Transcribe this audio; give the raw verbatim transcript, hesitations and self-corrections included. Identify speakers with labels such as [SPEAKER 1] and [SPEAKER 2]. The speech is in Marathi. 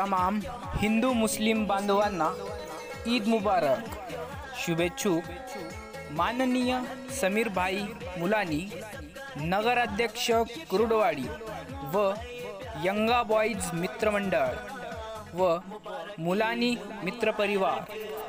[SPEAKER 1] तमाम हिंदू मुस्लिम बांधवांना ईद मुबारक। शुभेच्छुक माननीय समीर भाई मुलानी, नगराध्यक्ष कुरुडवाडी व यंगा बॉईज मित्रमंडळ व मुलानी मित्रपरिवार।